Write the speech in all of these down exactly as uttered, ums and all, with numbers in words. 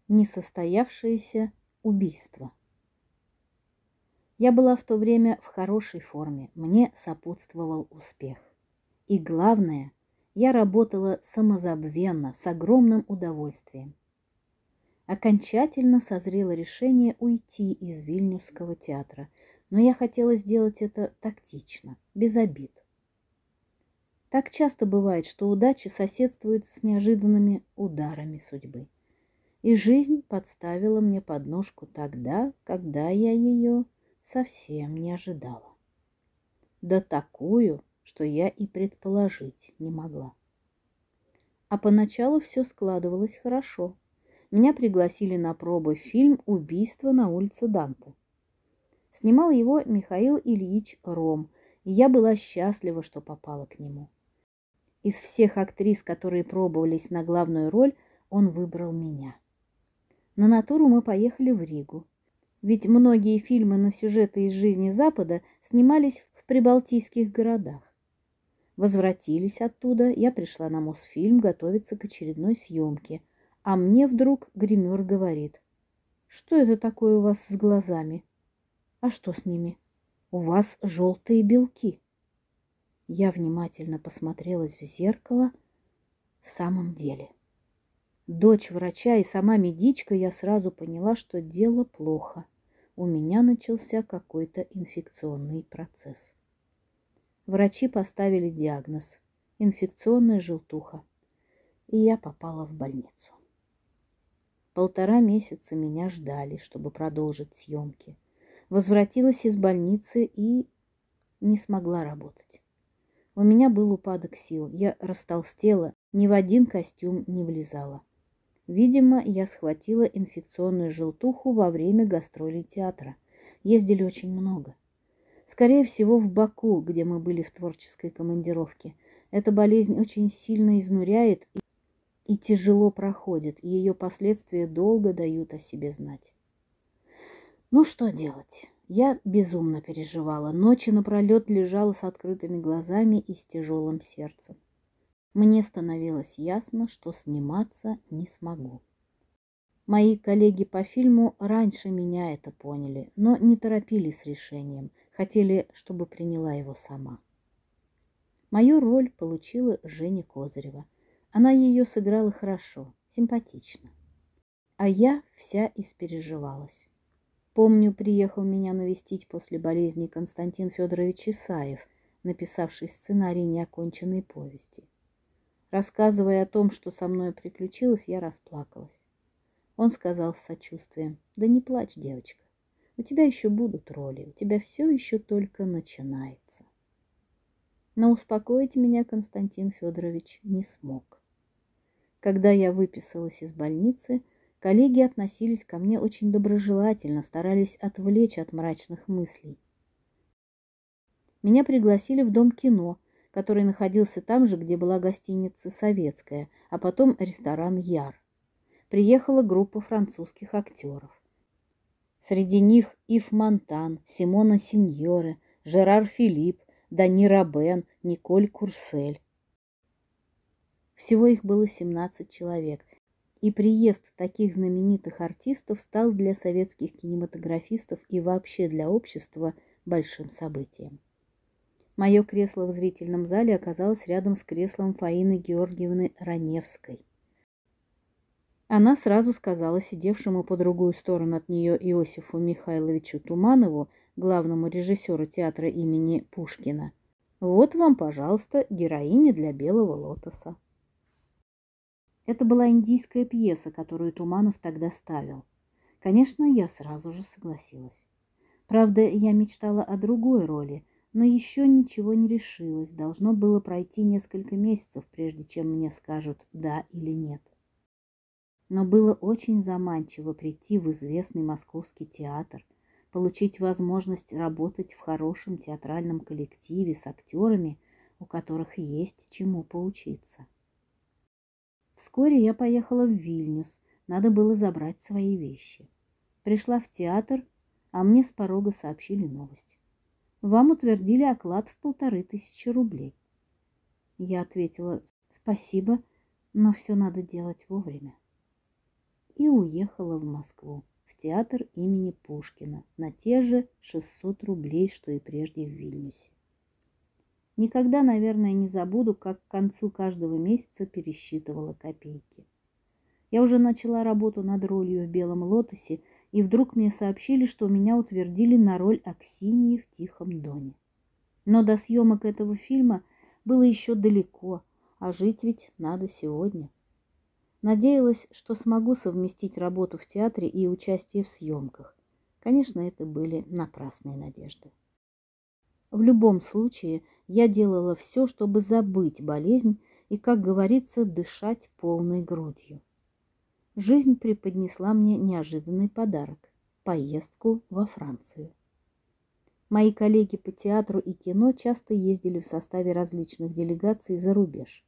Несостоявшееся убийство. Я была в то время в хорошей форме, мне сопутствовал успех. И главное, я работала самозабвенно, с огромным удовольствием. Окончательно созрело решение уйти из Вильнюсского театра, но я хотела сделать это тактично, без обид. Так часто бывает, что удача соседствует с неожиданными ударами судьбы. И жизнь подставила мне подножку тогда, когда я ее совсем не ожидала. Да такую, что я и предположить не могла. А поначалу все складывалось хорошо. Меня пригласили на пробы в фильм «Убийство на улице Данте». Снимал его Михаил Ильич Ром, и я была счастлива, что попала к нему. Из всех актрис, которые пробовались на главную роль, он выбрал меня. На натуру мы поехали в Ригу, ведь многие фильмы на сюжеты из жизни Запада снимались в прибалтийских городах. Возвратились оттуда, я пришла на Мосфильм готовиться к очередной съемке, а мне вдруг гример говорит: «Что это такое у вас с глазами?» «А что с ними?» «У вас желтые белки». Я внимательно посмотрелась в зеркало. В самом деле. Дочь врача и сама медичка, я сразу поняла, что дело плохо. У меня начался какой-то инфекционный процесс. Врачи поставили диагноз – инфекционная желтуха, и я попала в больницу. Полтора месяца меня ждали, чтобы продолжить съемки. Возвратилась из больницы и не смогла работать. У меня был упадок сил, я растолстела, ни в один костюм не влезала. Видимо, я схватила инфекционную желтуху во время гастролей театра. Ездили очень много. Скорее всего, в Баку, где мы были в творческой командировке. Эта болезнь очень сильно изнуряет и, и тяжело проходит, и ее последствия долго дают о себе знать. Ну, что делать? Я безумно переживала. Ночи напролет лежала с открытыми глазами и с тяжелым сердцем. Мне становилось ясно, что сниматься не смогу. Мои коллеги по фильму раньше меня это поняли, но не торопились с решением, хотели, чтобы приняла его сама. Мою роль получила Женя Козырева. Она ее сыграла хорошо, симпатично. А я вся испереживалась. Помню, приехал меня навестить после болезни Константин Федорович Исаев, написавший сценарий неоконченной повести. Рассказывая о том, что со мной приключилось, я расплакалась. Он сказал с сочувствием: «Да не плачь, девочка, у тебя еще будут роли, у тебя все еще только начинается». Но успокоить меня Константин Федорович не смог. Когда я выписалась из больницы, коллеги относились ко мне очень доброжелательно, старались отвлечь от мрачных мыслей. Меня пригласили в Дом кино, который находился там же, где была гостиница «Советская», а потом ресторан «Яр». Приехала группа французских актеров. Среди них Ив Монтан, Симона Синьоре, Жерар Филипп, Дани Робен, Николь Курсель. Всего их было семнадцать человек, и приезд таких знаменитых артистов стал для советских кинематографистов и вообще для общества большим событием. Мое кресло в зрительном зале оказалось рядом с креслом Фаины Георгиевны Раневской. Она сразу сказала сидевшему по другую сторону от нее Иосифу Михайловичу Туманову, главному режиссеру театра имени Пушкина: «Вот вам, пожалуйста, героиня для «Белого лотоса». Это была индийская пьеса, которую Туманов тогда ставил. Конечно, я сразу же согласилась. Правда, я мечтала о другой роли, но еще ничего не решилась. Должно было пройти несколько месяцев, прежде чем мне скажут «да» или «нет». Но было очень заманчиво прийти в известный московский театр, получить возможность работать в хорошем театральном коллективе с актерами, у которых есть чему поучиться. Вскоре я поехала в Вильнюс, надо было забрать свои вещи. Пришла в театр, а мне с порога сообщили новость. Вам утвердили оклад в полторы тысячи рублей. Я ответила: спасибо, но все надо делать вовремя. и уехала в Москву, в театр имени Пушкина, на те же шестьсот рублей, что и прежде в Вильнюсе. Никогда, наверное, не забуду, как к концу каждого месяца пересчитывала копейки. Я уже начала работу над ролью в «Белом лотосе», и вдруг мне сообщили, что меня утвердили на роль Аксиньи в «Тихом доне». Но до съемок этого фильма было еще далеко, а жить ведь надо сегодня. Надеялась, что смогу совместить работу в театре и участие в съемках. Конечно, это были напрасные надежды. В любом случае, я делала все, чтобы забыть болезнь и, как говорится, дышать полной грудью. Жизнь преподнесла мне неожиданный подарок – поездку во Францию. Мои коллеги по театру и кино часто ездили в составе различных делегаций за рубеж.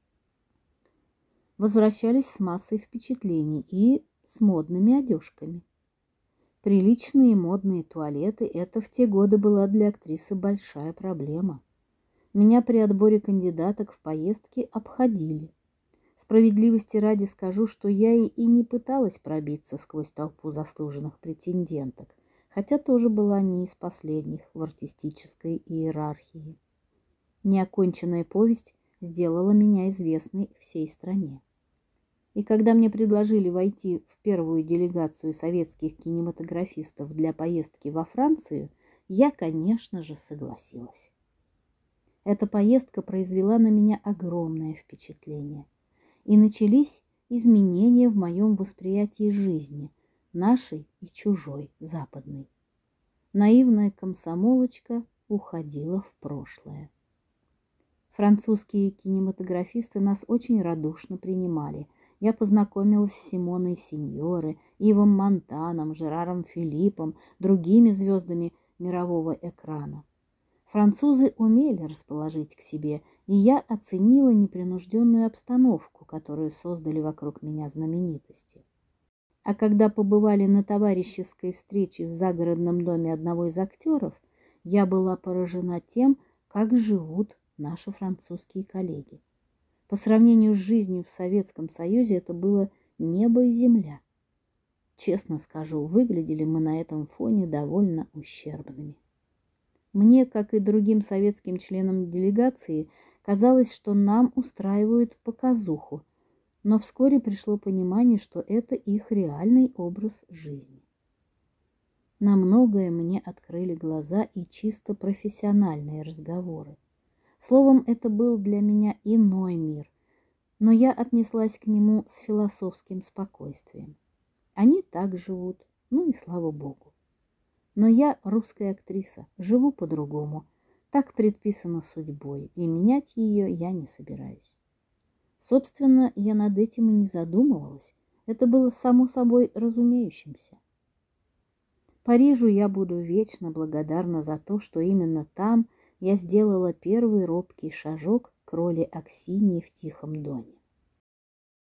Возвращались с массой впечатлений и с модными одежками. Приличные модные туалеты – это в те годы была для актрисы большая проблема. Меня при отборе кандидаток в поездки обходили. Справедливости ради скажу, что я и не пыталась пробиться сквозь толпу заслуженных претенденток, хотя тоже была не из последних в артистической иерархии. Неоконченная повесть сделала меня известной всей стране. И когда мне предложили войти в первую делегацию советских кинематографистов для поездки во Францию, я, конечно же, согласилась. Эта поездка произвела на меня огромное впечатление. И начались изменения в моем восприятии жизни, нашей и чужой, западной. Наивная комсомолочка уходила в прошлое. Французские кинематографисты нас очень радушно принимали. Я познакомилась с Симоной Синьоре, Ивом Монтаном, Жераром Филиппом, другими звездами мирового экрана. Французы умели расположить к себе, и я оценила непринужденную обстановку, которую создали вокруг меня знаменитости. А когда побывали на товарищеской встрече в загородном доме одного из актеров, я была поражена тем, как живут наши французские коллеги. По сравнению с жизнью в Советском Союзе это было небо и земля. Честно скажу, выглядели мы на этом фоне довольно ущербными. Мне, как и другим советским членам делегации, казалось, что нам устраивают показуху, но вскоре пришло понимание, что это их реальный образ жизни. На многое мне открыли глаза и чисто профессиональные разговоры. Словом, это был для меня иной мир, но я отнеслась к нему с философским спокойствием. Они так живут, ну и слава богу. Но я русская актриса, живу по-другому, так предписано судьбой, и менять ее я не собираюсь. Собственно, я над этим и не задумывалась, это было само собой разумеющимся. Парижу я буду вечно благодарна за то, что именно там я сделала первый робкий шажок к роли Аксиньи в «Тихом доне».